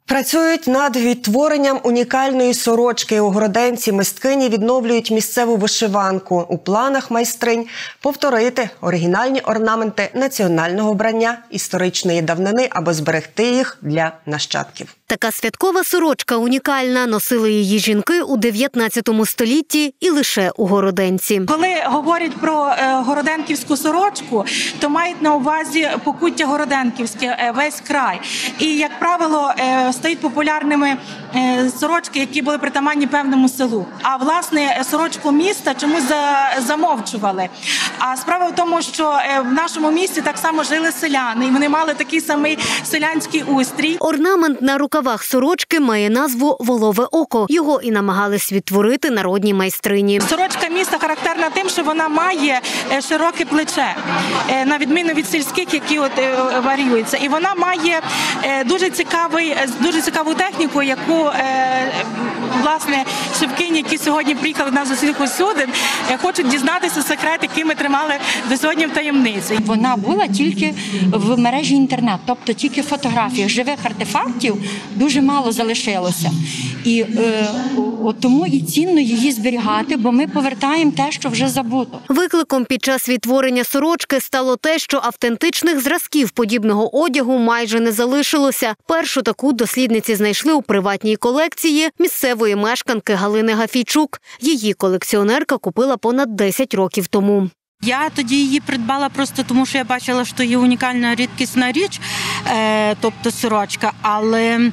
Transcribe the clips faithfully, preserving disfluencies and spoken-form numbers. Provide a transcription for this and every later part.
Працюють над відтворенням унікальної сорочки. У Городенці мисткині відновлюють місцеву вишиванку. У планах майстринь повторити оригінальні орнаменти національного вбрання історичної давнини, аби зберегти їх для нащадків. Така святкова сорочка унікальна. Носили її жінки у дев'ятнадцятому столітті і лише у Городенці. Коли говорять про городенківську сорочку, то мають на увазі Покуття Городенківське, весь край. І, як правило, стають популярними сорочки, які були притаманні певному селу. А, власне, сорочку міста чомусь замовчували. А справа в тому, що в нашому місті так само жили селяни, і вони мали такий самий селянський устрій. Орнамент на рукавах сорочки має назву «Волове око». Його і намагались відтворити народні майстрині. Сорочка міста характерна тим, що вона має широке плече, на відміну від сільських, які от варіюються. І вона має дуже цікавий, дуже цікаву техніку, яку, власне, шивкині, які сьогодні приїхали до нас з усіх усюди, хочуть дізнатися секрет, який ми тримали до сьогодні в таємниці. Вона була тільки в мережі інтернет, тобто тільки в фотографіях. Живих артефактів дуже мало залишилося. І е, от тому і цінно її зберігати, бо ми повертаємо те, що вже забуто. Викликом під час відтворення сорочки стало те, що автентичних зразків подібного одягу майже не залишилося. Першу таку дослідниці знайшли у приватній колекції місцевої мешканки Галини Гафійчук. Її колекціонерка купила понад десять років тому. Я тоді її придбала просто тому, що я бачила, що є унікальна рідкісна річ, тобто сорочка, але...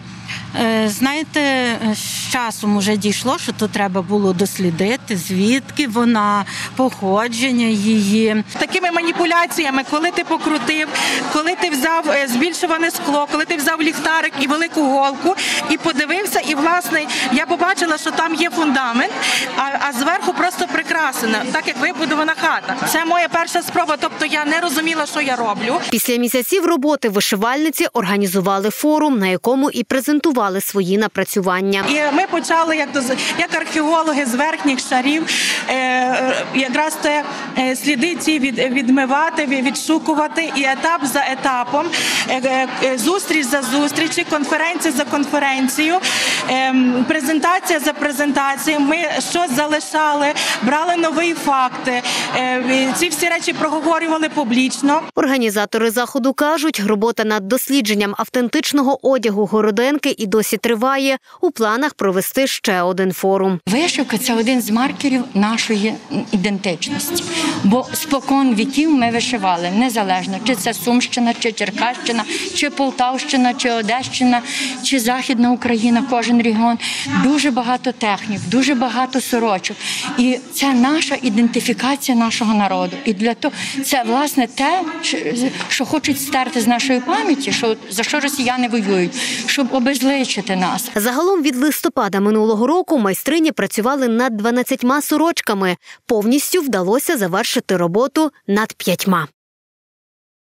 Знаєте, з часом вже дійшло, що тут треба було дослідити, звідки вона, походження її. Такими маніпуляціями, коли ти покрутив, коли ти взяв збільшуване скло, коли ти взяв ліхтарик і велику голку і подивився, і, власне, я побачила, що там є фундамент, а, а зверху просто прикрасено, так як вибудована хата. Це моя перша спроба, тобто я не розуміла, що я роблю. Після місяців роботи вишивальниці організували форум, на якому і презентували свої напрацювання. І ми почали, як, як археологи, з верхніх шарів е, якраз те е, сліди ці від, відмивати, відшукувати, і етап за етапом, е, е, зустріч за зустрічі, конференція за конференцією, е, презентація за презентацією. Ми щось залишали, брали нові факти, е, ці всі речі проговорювали публічно. Організатори заходу кажуть, робота над дослідженням автентичного одягу Городенки і досі триває. У планах провести ще один форум. Вишивка – це один з маркерів нашої ідентичності. Бо спокон віків ми вишивали, незалежно, чи це Сумщина, чи Черкащина, чи Полтавщина, чи Одещина, чи Західна Україна, кожен регіон. Дуже багато технік, дуже багато сорочок. І це наша ідентифікація нашого народу. І для того це, власне, те, що хочуть стерти з нашої пам'яті, що, за що росіяни воюють, щоб обезличити нас. Загалом від листопада минулого року майстрині працювали над дванадцятьма сорочками. Повністю вдалося завершити роботу над п'ятьма.